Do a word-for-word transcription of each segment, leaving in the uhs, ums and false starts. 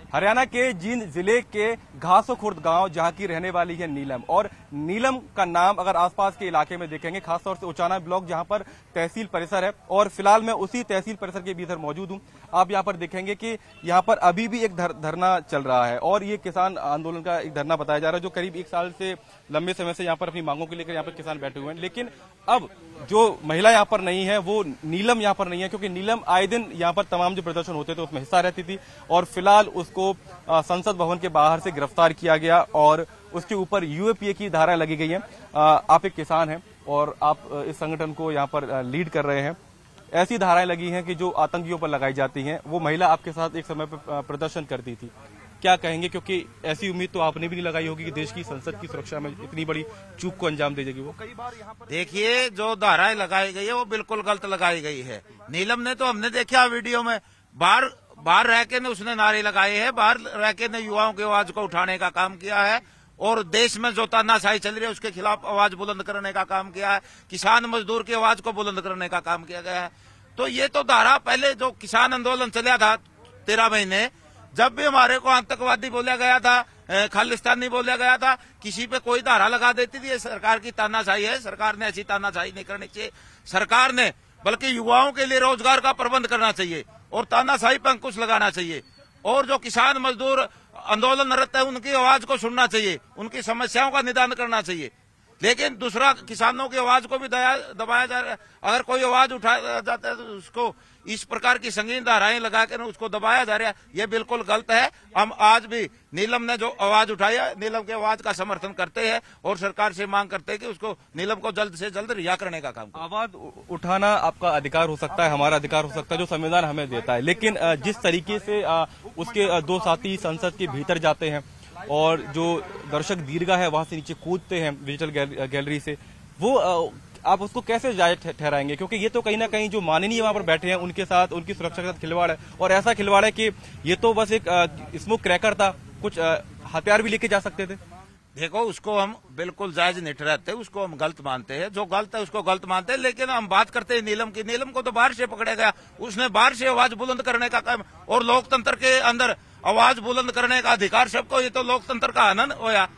हरियाणा के जींद जिले के घासोखुर्द गांव जहां की रहने वाली है नीलम, और नीलम का नाम अगर आसपास के इलाके में देखेंगे, खासतौर से उचाना ब्लॉक जहां पर तहसील परिसर है, और फिलहाल मैं उसी तहसील परिसर के भीतर मौजूद हूं। आप यहां पर देखेंगे कि यहां पर अभी भी एक धर, धरना चल रहा है, और ये किसान आंदोलन का एक धरना बताया जा रहा है जो करीब एक साल से लंबे समय से यहाँ पर अपनी मांगों को लेकर यहाँ पर किसान बैठे हुए हैं। लेकिन अब जो महिला यहाँ पर नहीं है वो नीलम यहाँ पर नहीं है, क्योंकि नीलम आए दिन यहाँ पर तमाम जो प्रदर्शन होते थे उसमें हिस्सा रहती थी, और फिलहाल उसको संसद भवन के बाहर से गिरफ्तार किया गया और उसके ऊपर यूएपीए की धारा लगी गई है। आप एक किसान हैं और आप इस संगठन को यहाँ पर लीड कर रहे हैं। ऐसी धाराएं लगी हैं कि जो आतंकियों पर लगाई जाती हैं। वो महिला आपके साथ एक समय पर प्रदर्शन करती थी, क्या कहेंगे? क्योंकि ऐसी उम्मीद तो आपने भी नहीं लगाई होगी कि देश की संसद की सुरक्षा में इतनी बड़ी चूक को अंजाम दे देगी वो। कई बार यहाँ पर देखिए, जो धाराएं लगाई गई है वो बिल्कुल गलत लगाई गई है। नीलम ने तो हमने देखा वीडियो में, बाहर बाहर रह के ने उसने नारे लगाए हैं, बाहर रह के ने युवाओं की आवाज को उठाने का काम किया है, और देश में जो तानाशाही चल रही है उसके खिलाफ आवाज बुलंद करने का काम किया है, किसान मजदूर की आवाज को बुलंद करने का काम किया गया है। तो ये तो धारा पहले जो किसान आंदोलन चला था तेरह महीने, जब भी हमारे को आतंकवादी बोला गया था, खालिस्तानी बोला गया था, किसी पे कोई धारा लगा देती थी। ये सरकार की तानाशाही है। सरकार ने ऐसी तानाशाही नहीं करनी चाहिए। सरकार ने बल्कि युवाओं के लिए रोजगार का प्रबंध करना चाहिए और तानाशाही पर अंकुश लगाना चाहिए, और जो किसान मजदूर आंदोलनरत है उनकी आवाज को सुनना चाहिए, उनकी समस्याओं का निदान करना चाहिए। लेकिन दूसरा, किसानों की आवाज को भी दबाया जा रहा है। अगर कोई आवाज उठाया जाता है तो उसको इस प्रकार की संगीन धाराएं लगाकर उसको दबाया जा रहा है, ये बिल्कुल गलत है। हम आज भी नीलम ने जो आवाज उठाई है, नीलम की आवाज का समर्थन करते हैं और सरकार से मांग करते हैं कि उसको नीलम को जल्द से जल्द रिहा करने का काम। आवाज उठाना आपका अधिकार हो सकता है, हमारा अधिकार हो सकता है, जो संविधान हमें देता है। लेकिन जिस तरीके से उसके दो साथी संसद के भीतर जाते हैं और जो दर्शक दीर्घा है वहां से नीचे कूदते हैं डिजिटल गैलरी से, वो आप उसको कैसे जायज ठहराएंगे? क्योंकि ये तो कहीं ना कहीं जो माननीय वहां पर बैठे हैं उनके साथ, उनकी सुरक्षा के साथ खिलवाड़ है, और ऐसा खिलवाड़ है कि ये तो बस एक स्मोक क्रैकर था, कुछ हथियार भी लेके जा सकते थे। देखो, उसको हम बिल्कुल जायज नहीं ठहराते, उसको हम गलत मानते हैं। जो गलत है उसको गलत मानते हैं, लेकिन हम बात करते हैं नीलम की। नीलम को तो बाहर से पकड़ा गया, उसने बाहर से आवाज बुलंद करने का काम, और लोकतंत्र के अंदर आवाज बुलंद करने का अधिकार सबको, ये तो लोकतंत्र का आनंद होया।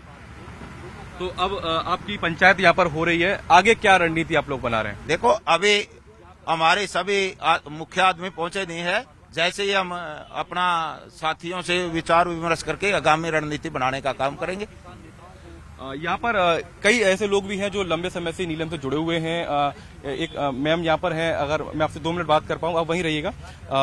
तो अब आपकी पंचायत यहाँ पर हो रही है, आगे क्या रणनीति आप लोग बना रहे हैं? देखो, अभी हमारे सभी मुख्य आदमी पहुंचे नहीं है। जैसे ही हम अपना साथियों से विचार विमर्श करके आगामी रणनीति बनाने का काम करेंगे। यहाँ पर कई ऐसे लोग भी हैं जो लंबे समय से नीलम से जुड़े हुए हैं। एक मैम यहाँ पर हैं, अगर मैं आपसे दो मिनट बात कर पाऊँ, आप वहीं रहिएगा।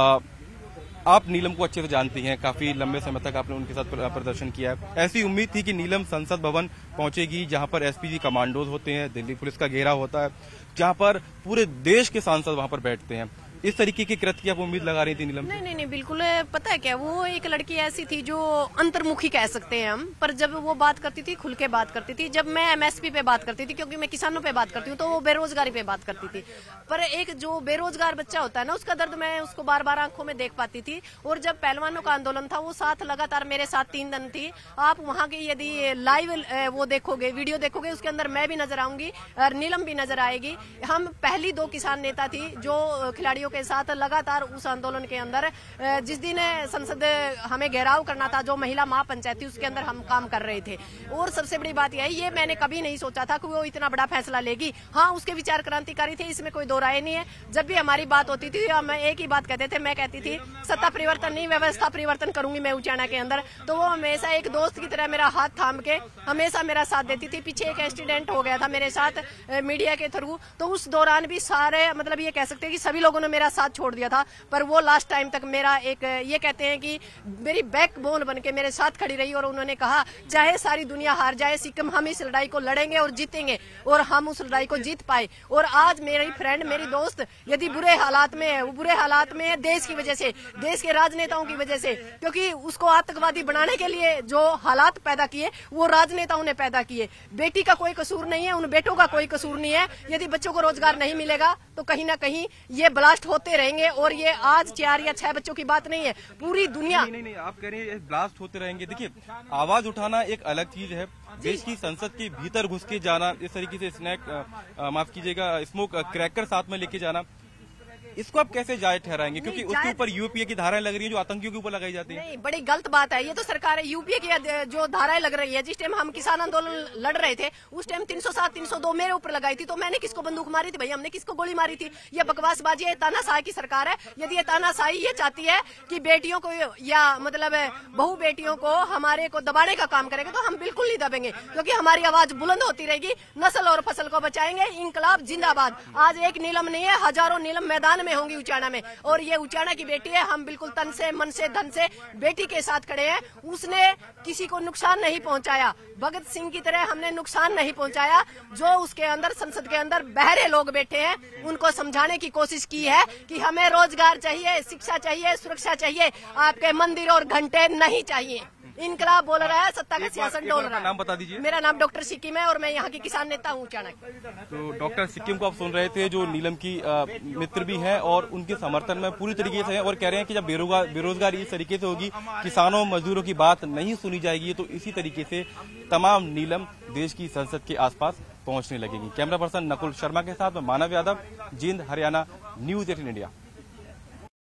आप नीलम को अच्छे से जानती हैं, काफी लंबे समय तक आपने उनके साथ प्रदर्शन किया है। ऐसी उम्मीद थी कि नीलम संसद भवन पहुंचेगी, जहां पर एसपीजी कमांडोज होते हैं, दिल्ली पुलिस का घेरा होता है, जहां पर पूरे देश के सांसद वहां पर बैठते हैं। इस तरीके की कृत्य की आप उम्मीद लगा रही थी नीलम? नहीं नहीं नहीं, बिल्कुल। पता है क्या, वो एक लड़की ऐसी थी जो अंतर्मुखी कह सकते हैं हम, पर जब वो बात करती थी खुल के बात करती थी। जब मैं एमएसपी पे बात करती थी, क्योंकि मैं किसानों पे बात करती हूँ, तो वो बेरोजगारी पे बात करती थी। पर एक जो बेरोजगार बच्चा होता है ना, उसका दर्द मैं उसको बार बार आंखों में देख पाती थी। और जब पहलवानों का आंदोलन था, वो साथ लगातार मेरे साथ तीन दिन थी। आप वहाँ की यदि लाइव वो देखोगे, वीडियो देखोगे, उसके अंदर मैं भी नजर आऊंगी और नीलम भी नजर आएगी। हम पहली दो किसान नेता थी जो खिलाड़ियों के साथ लगातार उस आंदोलन के अंदर, जिस दिन संसद हमें घेराव करना था, जो महिला महापंचायत थी, उसके अंदर हम काम कर रहे थे। और सबसे बड़ी बात यह है, ये मैंने कभी नहीं सोचा था कि वो इतना बड़ा फैसला लेगी। हाँ, उसके विचार क्रांतिकारी थे, इसमें कोई दो राय नहीं है। जब भी हमारी बात होती थी, हम एक ही बात कहते थे, मैं कहती थी सत्ता परिवर्तन नहीं, व्यवस्था परिवर्तन करूंगी मैं उचाना के अंदर। तो वो हमेशा एक दोस्त की तरह मेरा हाथ थाम के हमेशा मेरा साथ देती थी। पीछे एक एक्सीडेंट हो गया था मेरे साथ मीडिया के थ्रू, तो उस दौरान भी सारे, मतलब ये कह सकते हैं कि सभी लोगों ने मेरा साथ छोड़ दिया था, पर वो लास्ट टाइम तक मेरा एक, ये कहते हैं कि मेरी बैकबोन बन के मेरे साथ खड़ी रही। और उन्होंने कहा, चाहे सारी दुनिया हार जाए सिक्किम, हम इस लड़ाई को लड़ेंगे और जीतेंगे, और हम उस लड़ाई को जीत पाए। और आज मेरी फ्रेंड, मेरी दोस्त यदि बुरे हालात में है, वो बुरे हालात में है देश की वजह से, देश के राजनेताओं की वजह से, क्योंकि उसको आतंकवादी बनाने के लिए जो हालात पैदा किए वो राजनेताओं ने पैदा किए। बेटी का कोई कसूर नहीं है, उन बेटों का कोई कसूर नहीं है। यदि बच्चों को रोजगार नहीं मिलेगा तो कहीं ना कहीं ये ब्लास्ट होते रहेंगे। और ये आज चार या छह बच्चों की बात नहीं है, पूरी दुनिया। नहीं नहीं, नहीं आप कह रहे हैं ब्लास्ट होते रहेंगे। देखिए, आवाज उठाना एक अलग चीज है, देश की संसद के भीतर घुस के जाना, इस तरीके से स्नैक, माफ कीजिएगा, स्मोक क्रैकर साथ में लेके जाना, इसको आप कैसे जायज ठहराएंगे, क्योंकि उसके ऊपर यूपीए की धाराएं लग रही है जो आतंकियों के ऊपर लगाई जाती है? नहीं, बड़ी गलत बात है ये तो। सरकार यूपीए की जो धाराएं लग रही है, जिस टाइम हम किसान आंदोलन लड़ रहे थे उस टाइम तीन सौ सात तीन सौ दो मेरे ऊपर लगाई थी, तो मैंने किसको बंदूक मारी थी भाई? हमने किसको गोली मारी थी? ये बकवासबाजी है, तानाशाही की सरकार है। यदि ये तानाशाही ये चाहती है कि बेटियों को या मतलब बहु बेटियों को हमारे को दबाने का काम करेगा तो हम बिल्कुल नहीं दबेंगे, क्योंकि हमारी आवाज बुलंद होती रहेगी। नस्ल और फसल को बचाएंगे, इंकलाब जिंदाबाद। आज एक नीलम नहीं है, हजारों नीलम मैदान में होंगी उचाना में, और ये उचाना की बेटी है। हम बिल्कुल तन से मन से धन से बेटी के साथ खड़े हैं। उसने किसी को नुकसान नहीं पहुंचाया, भगत सिंह की तरह हमने नुकसान नहीं पहुंचाया। जो उसके अंदर संसद के अंदर बहरे लोग बैठे हैं उनको समझाने की कोशिश की है कि हमें रोजगार चाहिए, शिक्षा चाहिए, सुरक्षा चाहिए, आपके मंदिर और घंटे नहीं चाहिए। इनकलाब बोल रहा है, सत्ता का सियासत डोल रहा है। नाम बता दीजिए। मेरा नाम डॉक्टर सिक्किम है और मैं यहाँ की किसान नेता हूँ उचाना। तो डॉक्टर सिक्किम को आप सुन रहे थे, जो नीलम की आ, मित्र भी हैं और उनके समर्थन में पूरी तरीके से है, और कह रहे हैं कि जब बेरोजगार बेरोजगारी इस तरीके से होगी, किसानों मजदूरों की बात नहीं सुनी जाएगी, तो इसी तरीके से तमाम नीलम देश की संसद के आसपास पहुंचने लगेगी। कैमरा पर्सन नकुल शर्मा के साथ Manav Yadav, Jind, Haryana, news eighteen India.